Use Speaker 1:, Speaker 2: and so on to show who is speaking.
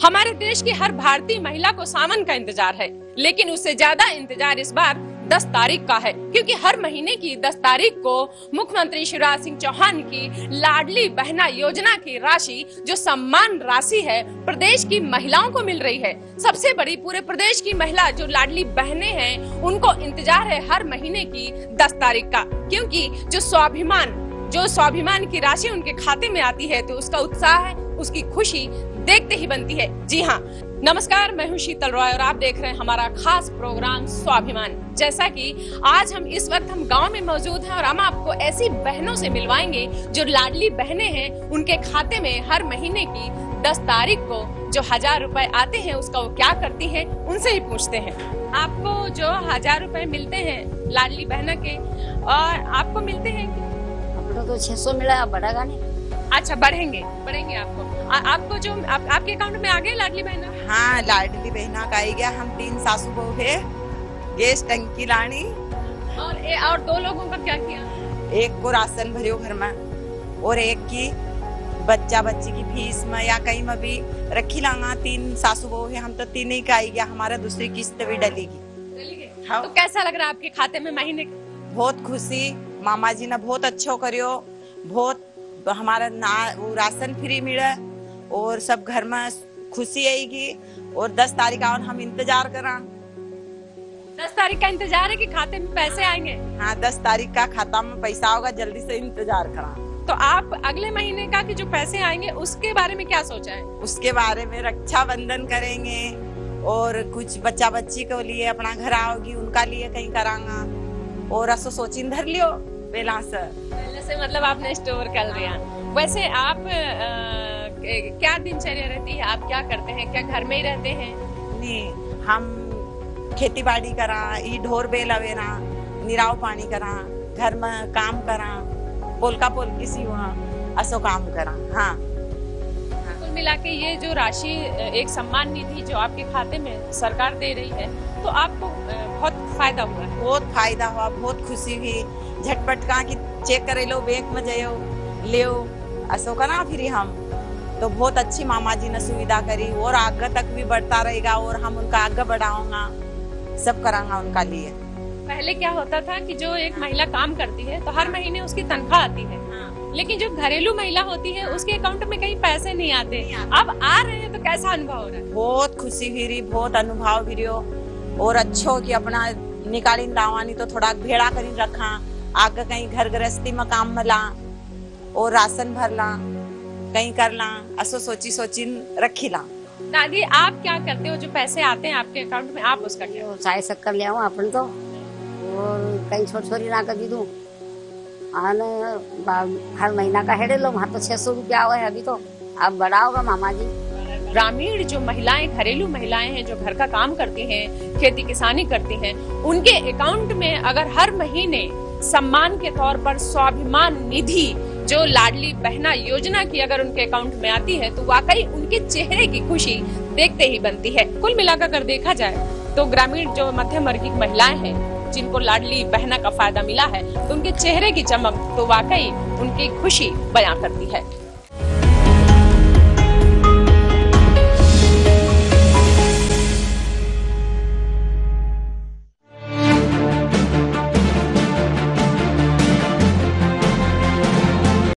Speaker 1: हमारे देश की हर भारतीय महिला को सावन का इंतजार है, लेकिन उससे ज्यादा इंतजार इस बार 10 तारीख का है, क्योंकि हर महीने की 10 तारीख को मुख्यमंत्री शिवराज सिंह चौहान की लाडली बहना योजना की राशि, जो सम्मान राशि है, प्रदेश की महिलाओं को मिल रही है। सबसे बड़ी पूरे प्रदेश की महिला जो लाडली बहनें हैं, उनको इंतजार है हर महीने की 10 तारीख का, क्योंकि जो स्वाभिमान की राशि उनके खाते में आती है, तो उसका उत्साह है, उसकी खुशी देखते ही बनती है। जी हाँ, नमस्कार, मैं हूँ शीतल रॉय और आप देख रहे हैं हमारा खास प्रोग्राम स्वाभिमान। जैसा कि आज इस वक्त हम गांव में मौजूद हैं और हम आपको ऐसी बहनों से मिलवाएंगे जो लाडली बहनें हैं, उनके खाते में हर महीने की 10 तारीख को जो 1000 रुपए आते हैं, उसका वो क्या करती हैं, उनसे ही पूछते हैं। आपको जो 1000 रुपए मिलते हैं लाडली बहना के, और आपको मिलते हैं?
Speaker 2: तो 600 मिला, बढ़ेगा नहीं।
Speaker 1: अच्छा, बढ़ेंगे आपको जो आपके अकाउंट में आ गए लाडली बहना?
Speaker 3: हाँ, लाडली बहना का आई गया। हम 3 सासू बहू है, गैस टंकी लानी।
Speaker 1: और 2 लोगों का क्या किया?
Speaker 3: एक को राशन भरियो घर में, और एक की बच्ची की फीस में या कहीं में भी रखी लांगा। 3 सासू बहू है, हम तो 3 ही का आई गया। हमारा दूसरी किस्त भी डलेगी।
Speaker 1: हाँ। तो कैसा लग रहा है आपके खाते में महीने?
Speaker 3: बहुत खुशी, मामा जी ने बहुत अच्छा करियो, बहुत हमारा वो राशन फ्री मिले और सब घर में खुशी आएगी। और 10 तारीख और हम इंतजार करा।
Speaker 1: 10 तारीख का इंतजार है कि खाते में पैसे आएंगे?
Speaker 3: हाँ, 10 तारीख का खाता में पैसा होगा, जल्दी से इंतजार करा।
Speaker 1: तो आप अगले महीने का कि जो पैसे आएंगे उसके बारे में क्या सोचा है?
Speaker 3: उसके बारे में रक्षाबंधन करेंगे, और कुछ बच्ची को लिए अपना घर आओगी, उनका लिए कहीं करांगा। और असो सोचिन धर लियो पहले से
Speaker 1: मतलब आपने स्टोर कर लिया। वैसे आप क्या दिनचर्या रहती है, आप क्या करते हैं? क्या घर में ही रहते हैं?
Speaker 3: नहीं, हम खेती बाड़ी करा, ई ढोर बेलवेना, निराव पानी करा, घर में काम करा, पोलका पोलकी सिवा, असो काम करा। हाँ,
Speaker 1: कुल मिला के ये जो राशि, एक सम्मान निधि जो आपके खाते में सरकार दे रही है, तो आपको बहुत फायदा हुआ है?
Speaker 3: बहुत फायदा हुआ, बहुत खुशी हुई। झटपट का कि चेक करे लो, बैंक में जाओ ले असो करा। फिर हम तो बहुत अच्छी मामा जी ने सुविधा करी, और आगे तक भी बढ़ता रहेगा, और हम उनका आगे बढ़ाऊंगा, सब करांगा उनका लिए।
Speaker 1: पहले क्या होता था कि जो एक महिला काम करती है तो हर महीने उसकी तनख्वाह आती है। हाँ। लेकिन जो घरेलू महिला होती है उसके अकाउंट में कहीं पैसे नहीं आते। अब आ रहे हैं, तो कैसा अनुभव हो रहा है? बहुत
Speaker 3: खुशी हुई, बहुत अनुभव हुई, और अच्छो कि अपना निकाली लावानी तो थोड़ा भेड़ा करी रखा, आगे कहीं घर गृहस्थी में काम में ला, और राशन भर ला, कहीं कर ला, असो सोची रखी ला।
Speaker 1: दादी, आप क्या करते हो? जो पैसे आते हैं आपके अकाउंट में, आप उसका क्या?
Speaker 2: चाय शक्कर ले आऊँ अपन तो, और कहीं छोटी ला कर दी दूँ। हर महीना का हेडे लो, वहाँ तो 600 रुपया हुआ है अभी तो। अब बड़ा होगा मामा जी।
Speaker 1: ग्रामीण जो महिलाएं, घरेलू महिलाएं हैं, जो घर का काम करती हैं, खेती किसानी करती हैं, उनके अकाउंट में अगर हर महीने सम्मान के तौर पर स्वाभिमान निधि जो लाडली बहना योजना की अगर उनके अकाउंट में आती है, तो वाकई उनके चेहरे की खुशी देखते ही बनती है। कुल मिलाकर अगर देखा जाए तो ग्रामीण जो मध्यम वर्गीय महिलाएं हैं, जिनको लाडली बहना का फायदा मिला है, तो उनके चेहरे की चमक तो वाकई उनकी खुशी बयां करती है।